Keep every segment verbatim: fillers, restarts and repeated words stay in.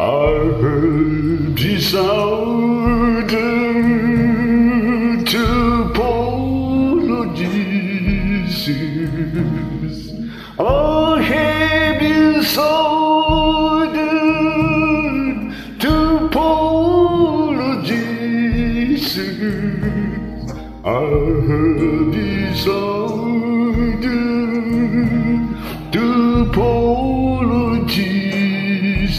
I've decided to apologize. I have decided to apologize. I have decided to apologize.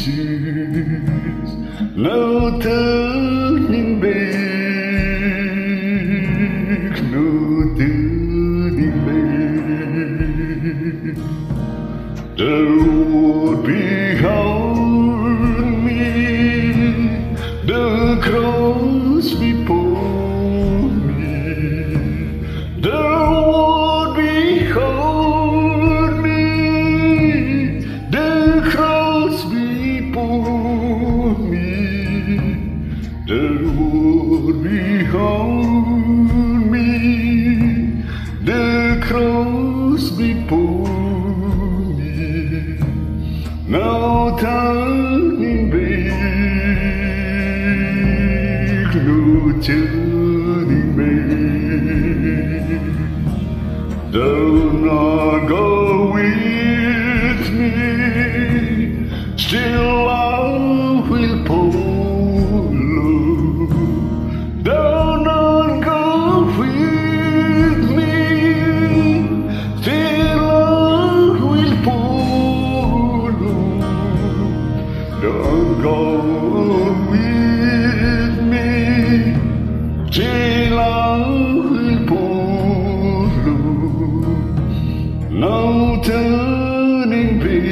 No turning back, no turning back. The road behind me, the cross before me. The road behind me, the cross before me. The road behind me, the cross before me. No turning back, no turning back. Do not go with me, still I will follow. Do not go with me, still I will follow. Don't go with me, till I will follow. No turning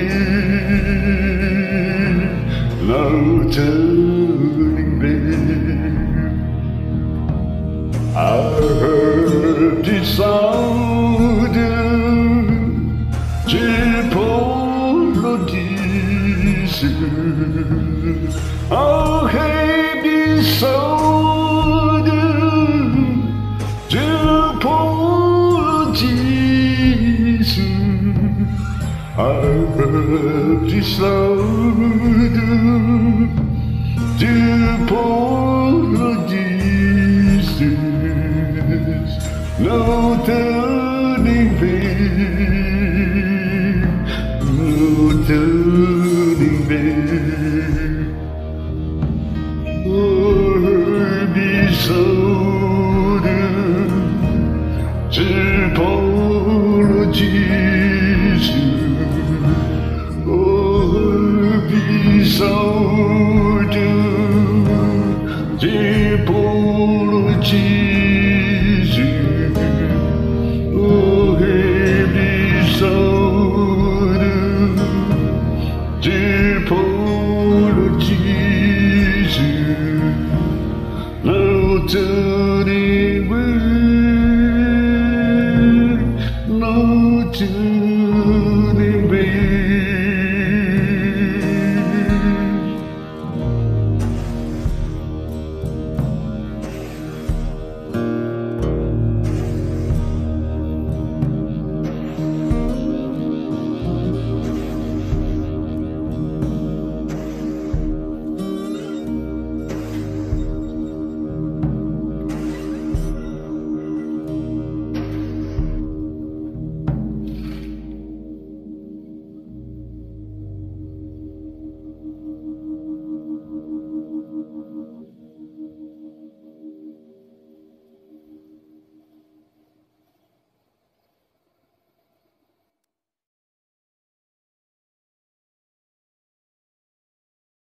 back, no turning back. I have decided to apologize. I have decided to apologize. I have decided to apologize. No